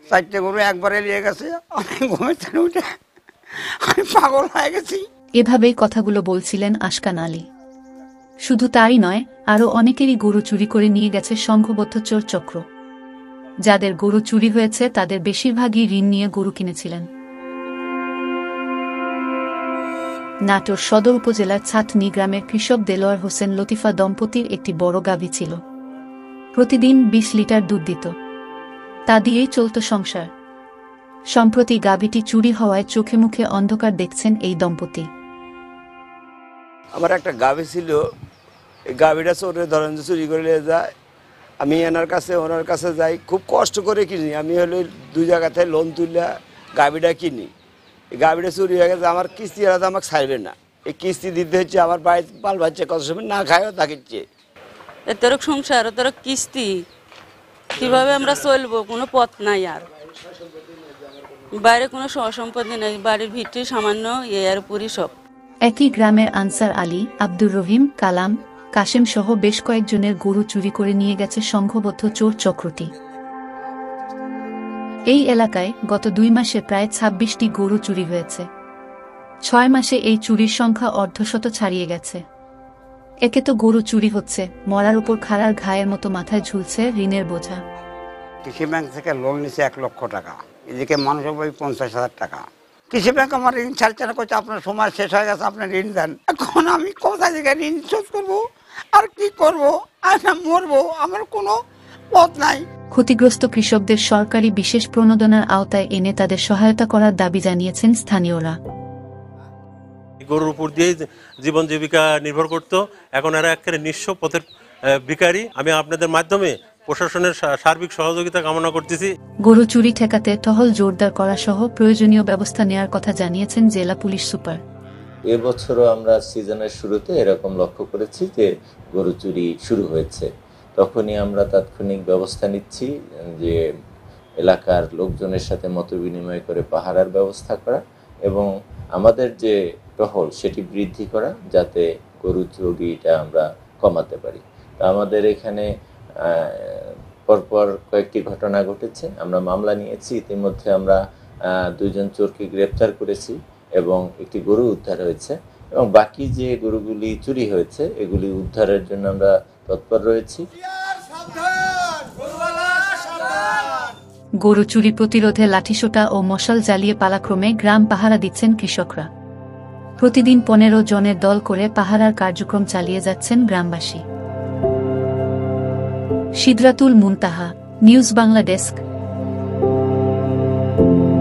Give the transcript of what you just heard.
4টে গরু একবারে নিয়ে গেছে। আমি ঘুমেতে উঠে আমি পাগল হয়ে গেছি। এভাবেই কথাগুলো বলছিলেন আশকান আলী। শুধু তাই নয়, আরও অনেকেরই গরু চুরি করে নিয়ে গেছে সংঘবদ্ধ চোর চক্র। যাদের গরু চুরি হয়েছে তাদের বেশিরভাগই ঋণ নিয়ে গরু কিনেছিলেন। নাটোর সদর উপজেলার ছাতনি গ্রামের কৃষক দেলোয়ার হোসেন লতিফা দম্পতির একটি বড় গাভী ছিল। প্রতিদিন 20 লিটার দুধ দিত। তা দিয়েই চলত সংসার। সম্প্রতি গাভীটি চুরি হওয়ায় চোখে মুখে অন্ধকার দেখছেন এই দম্পতি। আমার একটা গাভী ছিল, এই গাভীটা চোরে ধরেন চুরি করে নিয়ে যায়। আমি ওনার কাছে যাই, খুব কষ্ট করে কিনি। আমি হলে 2 জায়গা থেকে লোন তুলে গাভীটা কিনি। এই গাভীটা চুরি হয়ে গেছে, আমার কিস্তি এরা তো আমাকে ছাড়বে না। এই কিস্তি দিতে হচ্ছে, আমার বাড়িতে বাল বাচ্চা কত সময় না খায়ও থাকিচ্ছে। এতর সংসার, এতর কিস্তি, কিভাবে আমরা চলবো? কোনো পথ নাই। আর বাইরে কোনো সম্পত্তি নেই, বাড়ির ভিতরে সামান্য এর উপরই সব। একই গ্রামের আনসার আলী, আব্দুর রহিম, কালাম, কাশেম সহ বেশ কয়েকজনের গরু চুরি করে নিয়ে গেছে সংঘবদ্ধ চোর চক্রটি। এই এলাকায় গত 2 মাসে প্রায় 26টি গরু চুরি হয়েছে। 6 মাসে এই চুরির সংখ্যা অর্ধশত ছাড়িয়ে গেছে। একে তো গরু চুরি হচ্ছে, মরার উপর খাড়ার ঘায়ের মতো মাথায় ঝুলছে ঋণের বোঝা। কৃষি ব্যাংক থেকে লোন নিছে 1 লক্ষ টাকা, এদিকে মানুষের বই 50,000 টাকা। কৃষি ব্যাংক আমার ঋণ ছাড়ছে না, করছে আপনার সময় শেষ হয়ে গেছে, আপনার ঋণ দেন। এখন আমি কোথা থেকে ঋণ শোধ করবো আর কি করবো? আর মরবো, আমার কোনো পথ নাই। ক্ষতিগ্রস্ত কৃষকদের সরকারি বিশেষ প্রণোদনার আওতায় এনে তাদের সহায়তা করার দাবি জানিয়েছেন স্থানীয়রা। গরুর উপর দিয়ে জীবন জীবিকা নির্ভর করত, এখন এরা একেবারে নিঃস্ব পথের ভিখারি। আমি আপনাদের মাধ্যমে প্রশাসনের সার্বিক সহযোগিতা কামনা করতেছি। গরু চুরি ঠেকাতে টহল জোরদার করা সহ প্রয়োজনীয় ব্যবস্থা নেওয়ার কথা জানিয়েছেন জেলা পুলিশ সুপার। এবছরও আমরা সিজনের শুরুতে এরকম লক্ষ্য করেছি যে গরু চুরি শুরু হয়েছে, তখনই আমরা তাৎক্ষণিক ব্যবস্থা নিচ্ছি যে এলাকার লোকজনের সাথে মত বিনিময় করে পাহারার ব্যবস্থা করা এবং আমাদের যে টহল সেটি বৃদ্ধি করা, যাতে গরু চুরিটা আমরা কমাতে পারি। তো আমাদের এখানে পরপর কয়েকটি ঘটনা ঘটেছে, আমরা মামলা নিয়েছি। ইতিমধ্যে আমরা 2 জন চোরকে গ্রেপ্তার করেছি এবং একটি গরু উদ্ধার হয়েছে, এবং বাকি যে গরুগুলি চুরি হয়েছে এগুলি উদ্ধারের জন্য আমরা তৎপর রয়েছি। গরু চুরি প্রতিরোধে লাঠিসোঁটা ও মশাল জ্বালিয়ে পালাক্রমে গ্রাম পাহারা দিচ্ছেন কৃষকরা। প্রতিদিন 15 জনের দল করে পাহারার কার্যক্রম চালিয়ে যাচ্ছেন গ্রামবাসী। Sidratul Muntaha, news Bangla desk.